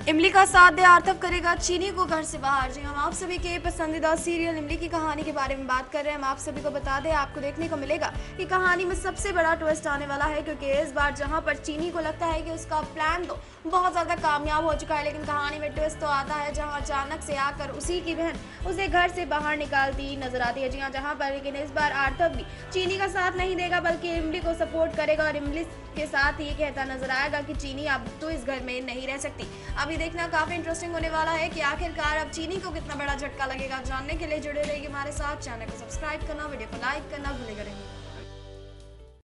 इमली का साथ दे आर्थव करेगा चीनी को घर से बाहर। जी हम आप सभी के पसंदीदा सीरियल इमली की कहानी के बारे में बात कर रहे हैं। हम आप सभी को बता दें, आपको देखने को मिलेगा कि कहानी में सबसे बड़ा ट्विस्ट आने वाला है, क्योंकि इस बार जहां पर चीनी को लगता है कि उसका प्लान तो बहुत ज़्यादा कामयाब हो चुका है, लेकिन कहानी में ट्विस्ट तो आता है जहाँ अचानक से आकर उसी की बहन उसे घर से बाहर निकालती नजर आती है। जी हाँ, जहाँ पर लेकिन इस बार आर्थव भी चीनी का साथ नहीं देगा, बल्कि इमली को सपोर्ट करेगा और इमली के साथ ये कहता नजर आएगा कि चीनी अब तो इस घर में नहीं रह सकती। अभी देखना काफी इंटरेस्टिंग होने वाला है कि आखिरकार अब चीनी को कितना बड़ा झटका लगेगा। जानने के लिए जुड़े रहिए हमारे साथ, चैनल को सब्सक्राइब करना, वीडियो को लाइक करना भूलेगा नहीं।